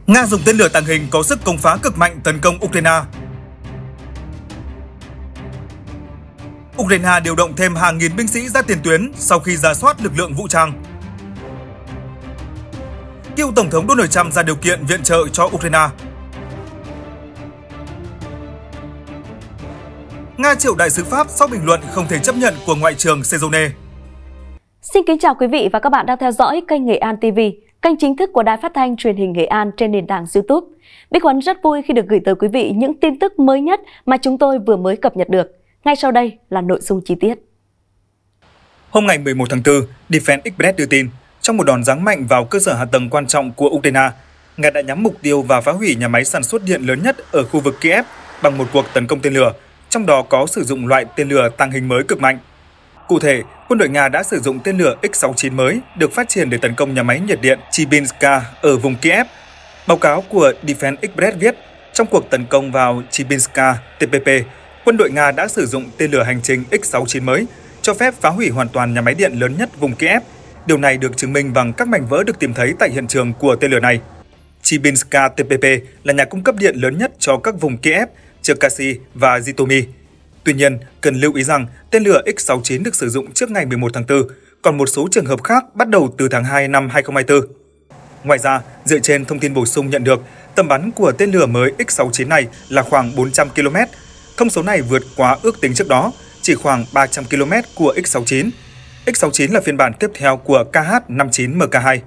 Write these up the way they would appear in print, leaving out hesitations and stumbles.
Nga dùng tên lửa tàng hình có sức công phá cực mạnh tấn công Ukraine. Ukraine điều động thêm hàng nghìn binh sĩ ra tiền tuyến sau khi rà soát lực lượng vũ trang. Cựu Tổng thống Donald Trump ra điều kiện viện trợ cho Ukraine. Nga triệu đại sứ Pháp sau bình luận không thể chấp nhận của Ngoại trưởng Sezone. Xin kính chào quý vị và các bạn đang theo dõi kênh Nghệ An TV, kênh chính thức của Đài Phát thanh Truyền hình Nghệ An trên nền tảng YouTube. Bích Huấn rất vui khi được gửi tới quý vị những tin tức mới nhất mà chúng tôi vừa mới cập nhật được. Ngay sau đây là nội dung chi tiết. Hôm ngày 11 tháng 4, Defense Express đưa tin, trong một đòn giáng mạnh vào cơ sở hạ tầng quan trọng của Ukraine, Nga đã nhắm mục tiêu và phá hủy nhà máy sản xuất điện lớn nhất ở khu vực Kiev bằng một cuộc tấn công tên lửa, trong đó có sử dụng loại tên lửa tàng hình mới cực mạnh. Cụ thể, quân đội Nga đã sử dụng tên lửa X-69 mới được phát triển để tấn công nhà máy nhiệt điện Chybinska ở vùng Kiev. Báo cáo của Defense Express viết, trong cuộc tấn công vào Chybinska TPP, quân đội Nga đã sử dụng tên lửa hành trình X-69 mới, cho phép phá hủy hoàn toàn nhà máy điện lớn nhất vùng Kiev. Điều này được chứng minh bằng các mảnh vỡ được tìm thấy tại hiện trường của tên lửa này. Chybinska TPP là nhà cung cấp điện lớn nhất cho các vùng Kiev, Cherkasy và Zhytomyr. Tuy nhiên, cần lưu ý rằng tên lửa X-69 được sử dụng trước ngày 11 tháng 4, còn một số trường hợp khác bắt đầu từ tháng 2 năm 2024. Ngoài ra, dựa trên thông tin bổ sung nhận được, tầm bắn của tên lửa mới X-69 này là khoảng 400 km. Thông số này vượt quá ước tính trước đó, chỉ khoảng 300 km của X-69. X-69 là phiên bản tiếp theo của KH-59MK2.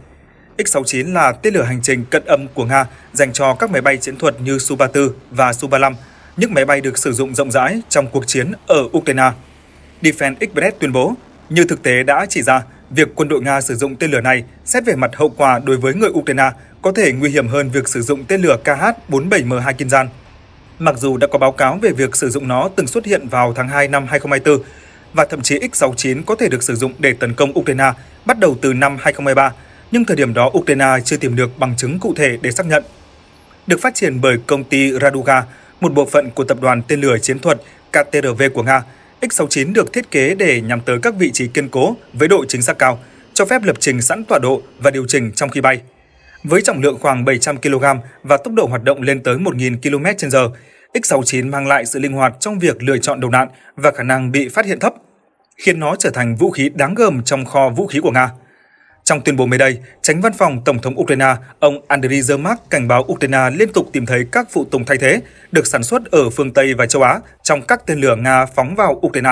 X-69 là tên lửa hành trình cận âm của Nga dành cho các máy bay chiến thuật như Su-34 và Su-35, những máy bay được sử dụng rộng rãi trong cuộc chiến ở Ukraine. Defense Express tuyên bố, như thực tế đã chỉ ra, việc quân đội Nga sử dụng tên lửa này xét về mặt hậu quả đối với người Ukraine có thể nguy hiểm hơn việc sử dụng tên lửa KH-47M2 Kinzhan. Mặc dù đã có báo cáo về việc sử dụng nó từng xuất hiện vào tháng 2 năm 2024, và thậm chí X-69 có thể được sử dụng để tấn công Ukraine bắt đầu từ năm 2023, nhưng thời điểm đó Ukraine chưa tìm được bằng chứng cụ thể để xác nhận. Được phát triển bởi công ty Raduga, một bộ phận của tập đoàn tên lửa chiến thuật KTRV của Nga, X-69 được thiết kế để nhắm tới các vị trí kiên cố với độ chính xác cao, cho phép lập trình sẵn tọa độ và điều chỉnh trong khi bay. Với trọng lượng khoảng 700 kg và tốc độ hoạt động lên tới 1.000 km/h, X-69 mang lại sự linh hoạt trong việc lựa chọn đầu đạn và khả năng bị phát hiện thấp, khiến nó trở thành vũ khí đáng gờm trong kho vũ khí của Nga. Trong tuyên bố mới đây, Chánh Văn phòng Tổng thống Ukraine, ông Andriy Yermak cảnh báo Ukraine liên tục tìm thấy các phụ tùng thay thế được sản xuất ở phương Tây và châu Á trong các tên lửa Nga phóng vào Ukraine.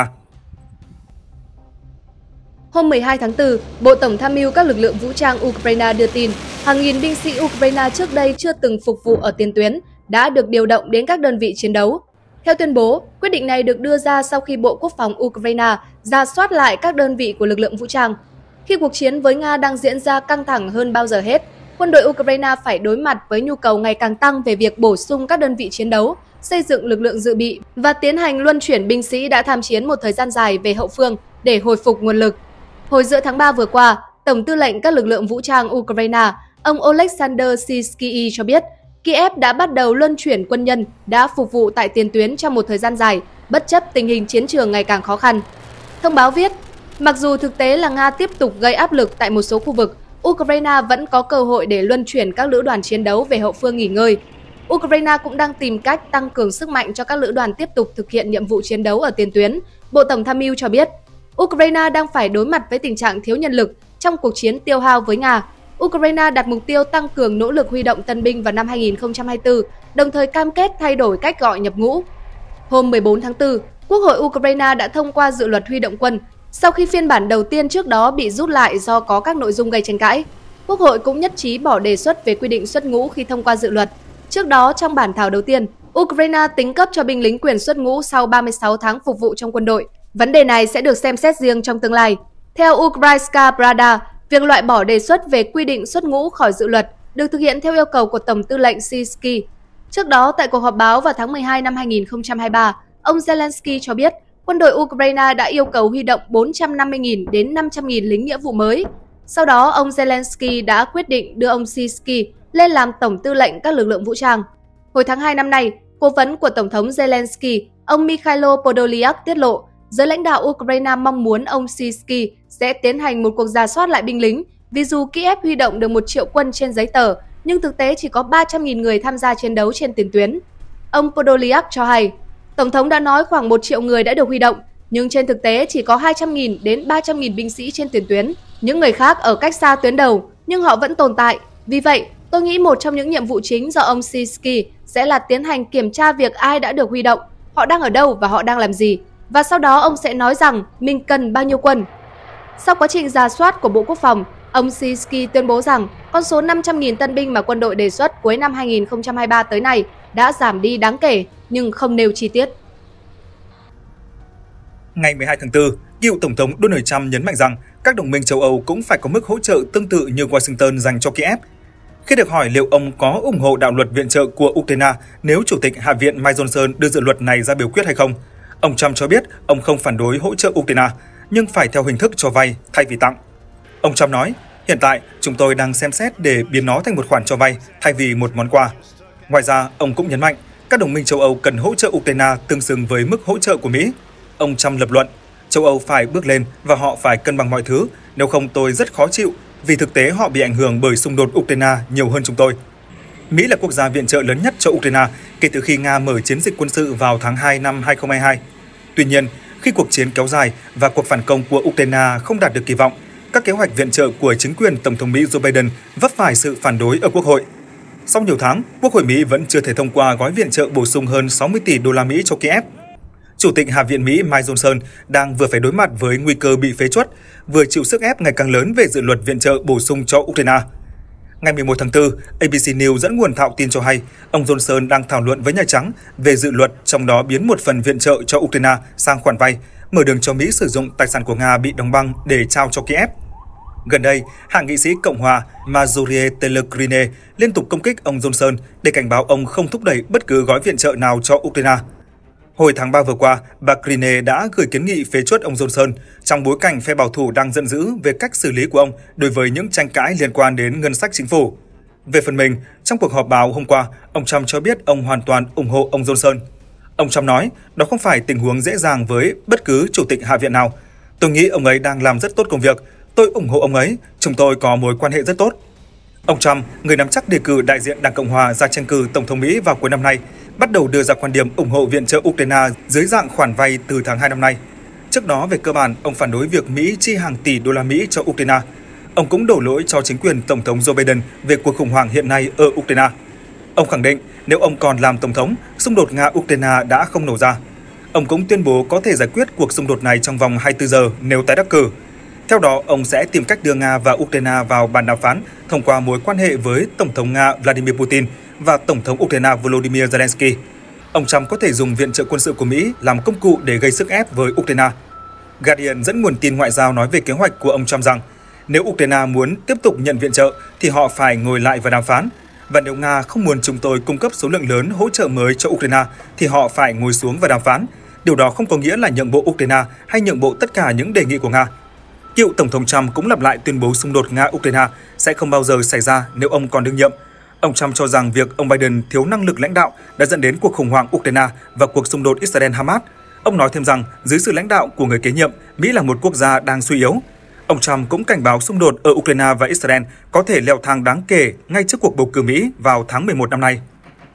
Hôm 12 tháng 4, Bộ Tổng tham mưu các lực lượng vũ trang Ukraine đưa tin, hàng nghìn binh sĩ Ukraine trước đây chưa từng phục vụ ở tiền tuyến đã được điều động đến các đơn vị chiến đấu. Theo tuyên bố, quyết định này được đưa ra sau khi Bộ Quốc phòng Ukraine rà soát lại các đơn vị của lực lượng vũ trang. Khi cuộc chiến với Nga đang diễn ra căng thẳng hơn bao giờ hết, quân đội Ukraine phải đối mặt với nhu cầu ngày càng tăng về việc bổ sung các đơn vị chiến đấu, xây dựng lực lượng dự bị và tiến hành luân chuyển binh sĩ đã tham chiến một thời gian dài về hậu phương để hồi phục nguồn lực. Hồi giữa tháng 3 vừa qua, Tổng tư lệnh các lực lượng vũ trang Ukraine, ông Oleksandr Syrskyi cho biết, Kiev đã bắt đầu luân chuyển quân nhân đã phục vụ tại tiền tuyến trong một thời gian dài, bất chấp tình hình chiến trường ngày càng khó khăn. Thông báo viết, mặc dù thực tế là Nga tiếp tục gây áp lực tại một số khu vực, Ukraine vẫn có cơ hội để luân chuyển các lữ đoàn chiến đấu về hậu phương nghỉ ngơi. Ukraine cũng đang tìm cách tăng cường sức mạnh cho các lữ đoàn tiếp tục thực hiện nhiệm vụ chiến đấu ở tiền tuyến. Bộ Tổng tham mưu cho biết, Ukraine đang phải đối mặt với tình trạng thiếu nhân lực trong cuộc chiến tiêu hao với Nga. Ukraine đặt mục tiêu tăng cường nỗ lực huy động tân binh vào năm 2024, đồng thời cam kết thay đổi cách gọi nhập ngũ. Hôm 14 tháng 4, Quốc hội Ukraine đã thông qua dự luật huy động quân, sau khi phiên bản đầu tiên trước đó bị rút lại do có các nội dung gây tranh cãi. Quốc hội cũng nhất trí bỏ đề xuất về quy định xuất ngũ khi thông qua dự luật. Trước đó, trong bản thảo đầu tiên, Ukraine tính cấp cho binh lính quyền xuất ngũ sau 36 tháng phục vụ trong quân đội. Vấn đề này sẽ được xem xét riêng trong tương lai. Theo Ukrainska Pravda, việc loại bỏ đề xuất về quy định xuất ngũ khỏi dự luật được thực hiện theo yêu cầu của Tổng tư lệnh Syrskyi. Trước đó, tại cuộc họp báo vào tháng 12 năm 2023, ông Zelensky cho biết quân đội Ukraine đã yêu cầu huy động 450.000 đến 500.000 lính nghĩa vụ mới. Sau đó, ông Zelensky đã quyết định đưa ông Syrskyi lên làm Tổng tư lệnh các lực lượng vũ trang. Hồi tháng 2 năm nay, cố vấn của Tổng thống Zelensky, ông Mikhailo Podolyak tiết lộ, giới lãnh đạo Ukraine mong muốn ông Syrskyi sẽ tiến hành một cuộc rà soát lại binh lính, vì dù Kiev huy động được 1 triệu quân trên giấy tờ, nhưng thực tế chỉ có 300.000 người tham gia chiến đấu trên tiền tuyến. Ông Podolyak cho hay, Tổng thống đã nói khoảng 1 triệu người đã được huy động, nhưng trên thực tế chỉ có 200.000 đến 300.000 binh sĩ trên tiền tuyến. Những người khác ở cách xa tuyến đầu, nhưng họ vẫn tồn tại. Vì vậy, tôi nghĩ một trong những nhiệm vụ chính do ông Sisky sẽ là tiến hành kiểm tra việc ai đã được huy động, họ đang ở đâu và họ đang làm gì. Và sau đó ông sẽ nói rằng mình cần bao nhiêu quân. Sau quá trình rà soát của Bộ Quốc phòng, ông Sisky tuyên bố rằng con số 500.000 tân binh mà quân đội đề xuất cuối năm 2023 tới nay đã giảm đi đáng kể, nhưng không nêu chi tiết. Ngày 12 tháng 4, cựu Tổng thống Donald Trump nhấn mạnh rằng các đồng minh châu Âu cũng phải có mức hỗ trợ tương tự như Washington dành cho Kiev. Khi được hỏi liệu ông có ủng hộ đạo luật viện trợ của Ukraine nếu Chủ tịch Hạ viện Mike Johnson đưa dự luật này ra biểu quyết hay không, ông Trump cho biết ông không phản đối hỗ trợ Ukraine, nhưng phải theo hình thức cho vay thay vì tặng. Ông Trump nói, hiện tại chúng tôi đang xem xét để biến nó thành một khoản cho vay thay vì một món quà. Ngoài ra, ông cũng nhấn mạnh các đồng minh châu Âu cần hỗ trợ Ukraine tương xứng với mức hỗ trợ của Mỹ. Ông Trump lập luận, châu Âu phải bước lên và họ phải cân bằng mọi thứ, nếu không tôi rất khó chịu, vì thực tế họ bị ảnh hưởng bởi xung đột Ukraine nhiều hơn chúng tôi. Mỹ là quốc gia viện trợ lớn nhất cho Ukraine kể từ khi Nga mở chiến dịch quân sự vào tháng 2 năm 2022. Tuy nhiên, khi cuộc chiến kéo dài và cuộc phản công của Ukraine không đạt được kỳ vọng, các kế hoạch viện trợ của chính quyền Tổng thống Mỹ Joe Biden vấp phải sự phản đối ở Quốc hội. Sau nhiều tháng, Quốc hội Mỹ vẫn chưa thể thông qua gói viện trợ bổ sung hơn 60 tỷ đô la Mỹ cho Kiev. Chủ tịch Hạ viện Mỹ Mike Johnson đang vừa phải đối mặt với nguy cơ bị phế truất, vừa chịu sức ép ngày càng lớn về dự luật viện trợ bổ sung cho Ukraine. Ngày 11 tháng 4, ABC News dẫn nguồn thạo tin cho hay ông Johnson đang thảo luận với Nhà Trắng về dự luật, trong đó biến một phần viện trợ cho Ukraine sang khoản vay, mở đường cho Mỹ sử dụng tài sản của Nga bị đóng băng để trao cho Kiev. Gần đây, hạ nghị sĩ Cộng hòa Marjorie Taylor Greene liên tục công kích ông Johnson để cảnh báo ông không thúc đẩy bất cứ gói viện trợ nào cho Ukraine. Hồi tháng 3 vừa qua, bà Greene đã gửi kiến nghị phế truất ông Johnson trong bối cảnh phe bảo thủ đang giận dữ về cách xử lý của ông đối với những tranh cãi liên quan đến ngân sách chính phủ. Về phần mình, trong cuộc họp báo hôm qua, ông Trump cho biết ông hoàn toàn ủng hộ ông Johnson. Ông Trump nói, đó không phải tình huống dễ dàng với bất cứ chủ tịch Hạ viện nào. Tôi nghĩ ông ấy đang làm rất tốt công việc. Tôi ủng hộ ông ấy, chúng tôi có mối quan hệ rất tốt. Ông Trump, người nắm chắc đề cử đại diện Đảng Cộng hòa ra tranh cử Tổng thống Mỹ vào cuối năm nay, bắt đầu đưa ra quan điểm ủng hộ viện trợ Ukraine dưới dạng khoản vay từ tháng 2 năm nay. Trước đó, về cơ bản, ông phản đối việc Mỹ chi hàng tỷ đô la Mỹ cho Ukraine. Ông cũng đổ lỗi cho chính quyền Tổng thống Joe Biden về cuộc khủng hoảng hiện nay ở Ukraine. Ông khẳng định nếu ông còn làm Tổng thống, xung đột Nga-Ukraine đã không nổ ra. Ông cũng tuyên bố có thể giải quyết cuộc xung đột này trong vòng 24 giờ nếu tái đắc cử. Theo đó, ông sẽ tìm cách đưa Nga và Ukraine vào bàn đàm phán thông qua mối quan hệ với Tổng thống Nga Vladimir Putin và Tổng thống Ukraine Volodymyr Zelensky. Ông Trump có thể dùng viện trợ quân sự của Mỹ làm công cụ để gây sức ép với Ukraine. Guardian dẫn nguồn tin ngoại giao nói về kế hoạch của ông Trump rằng nếu Ukraine muốn tiếp tục nhận viện trợ thì họ phải ngồi lại và đàm phán. Và nếu Nga không muốn chúng tôi cung cấp số lượng lớn hỗ trợ mới cho Ukraine thì họ phải ngồi xuống và đàm phán. Điều đó không có nghĩa là nhượng bộ Ukraine hay nhượng bộ tất cả những đề nghị của Nga. Cựu Tổng thống Trump cũng lặp lại tuyên bố xung đột Nga-Ukraine sẽ không bao giờ xảy ra nếu ông còn đương nhiệm. Ông Trump cho rằng việc ông Biden thiếu năng lực lãnh đạo đã dẫn đến cuộc khủng hoảng Ukraine và cuộc xung đột Israel-Hamas. Ông nói thêm rằng dưới sự lãnh đạo của người kế nhiệm, Mỹ là một quốc gia đang suy yếu. Ông Trump cũng cảnh báo xung đột ở Ukraine và Israel có thể leo thang đáng kể ngay trước cuộc bầu cử Mỹ vào tháng 11 năm nay.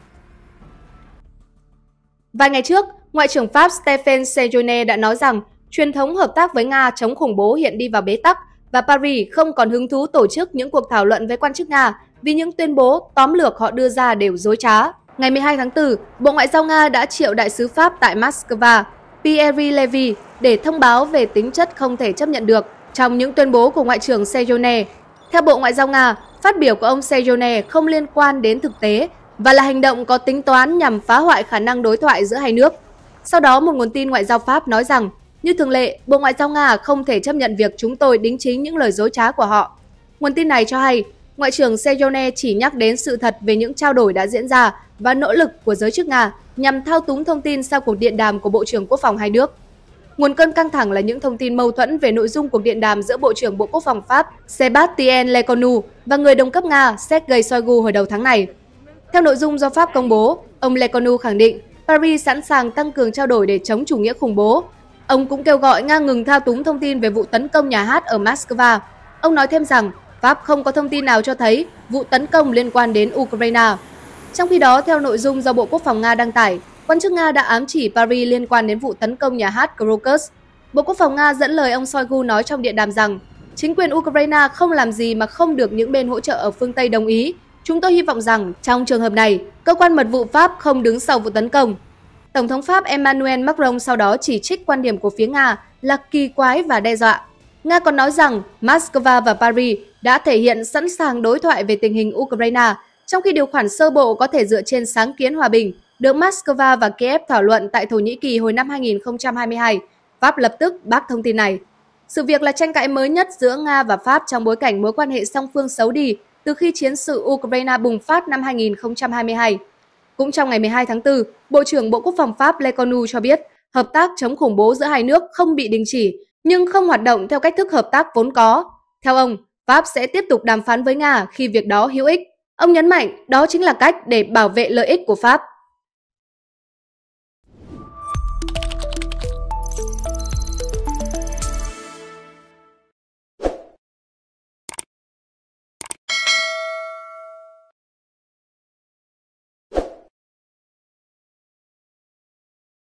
Vài ngày trước, Ngoại trưởng Pháp Stéphane Séjourné đã nói rằng truyền thống hợp tác với Nga chống khủng bố hiện đi vào bế tắc và Paris không còn hứng thú tổ chức những cuộc thảo luận với quan chức Nga vì những tuyên bố tóm lược họ đưa ra đều dối trá. Ngày 12 tháng 4, Bộ Ngoại giao Nga đã triệu đại sứ Pháp tại Moscow, Pierre Levy, để thông báo về tính chất không thể chấp nhận được trong những tuyên bố của Ngoại trưởng Séjourné. Theo Bộ Ngoại giao Nga, phát biểu của ông Séjourné không liên quan đến thực tế và là hành động có tính toán nhằm phá hoại khả năng đối thoại giữa hai nước. Sau đó, một nguồn tin ngoại giao Pháp nói rằng, như thường lệ, Bộ Ngoại giao Nga không thể chấp nhận việc chúng tôi đính chính những lời dối trá của họ. Nguồn tin này cho hay, Ngoại trưởng Séjourné chỉ nhắc đến sự thật về những trao đổi đã diễn ra và nỗ lực của giới chức Nga nhằm thao túng thông tin sau cuộc điện đàm của Bộ trưởng Quốc phòng hai nước. Nguồn cơn căng thẳng là những thông tin mâu thuẫn về nội dung cuộc điện đàm giữa Bộ trưởng Bộ Quốc phòng Pháp Sébastien Lecornu và người đồng cấp Nga Sergei Shoigu hồi đầu tháng này. Theo nội dung do Pháp công bố, ông Lecornu khẳng định Paris sẵn sàng tăng cường trao đổi để chống chủ nghĩa khủng bố. Ông cũng kêu gọi Nga ngừng thao túng thông tin về vụ tấn công nhà hát ở Moscow. Ông nói thêm rằng Pháp không có thông tin nào cho thấy vụ tấn công liên quan đến Ukraine. Trong khi đó, theo nội dung do Bộ Quốc phòng Nga đăng tải, quan chức Nga đã ám chỉ Paris liên quan đến vụ tấn công nhà hát Krokus. Bộ Quốc phòng Nga dẫn lời ông Shoigu nói trong điện đàm rằng chính quyền Ukraine không làm gì mà không được những bên hỗ trợ ở phương Tây đồng ý. Chúng tôi hy vọng rằng trong trường hợp này, cơ quan mật vụ Pháp không đứng sau vụ tấn công. Tổng thống Pháp Emmanuel Macron sau đó chỉ trích quan điểm của phía Nga là kỳ quái và đe dọa. Nga còn nói rằng Moscow và Paris đã thể hiện sẵn sàng đối thoại về tình hình Ukraine, trong khi điều khoản sơ bộ có thể dựa trên sáng kiến hòa bình được Moscow và Kiev thảo luận tại Thổ Nhĩ Kỳ hồi năm 2022. Pháp lập tức bác thông tin này. Sự việc là tranh cãi mới nhất giữa Nga và Pháp trong bối cảnh mối quan hệ song phương xấu đi từ khi chiến sự Ukraine bùng phát năm 2022. Cũng trong ngày 12 tháng 4, Bộ trưởng Bộ Quốc phòng Pháp Lecornu cho biết hợp tác chống khủng bố giữa hai nước không bị đình chỉ, nhưng không hoạt động theo cách thức hợp tác vốn có. Theo ông, Pháp sẽ tiếp tục đàm phán với Nga khi việc đó hữu ích. Ông nhấn mạnh đó chính là cách để bảo vệ lợi ích của Pháp.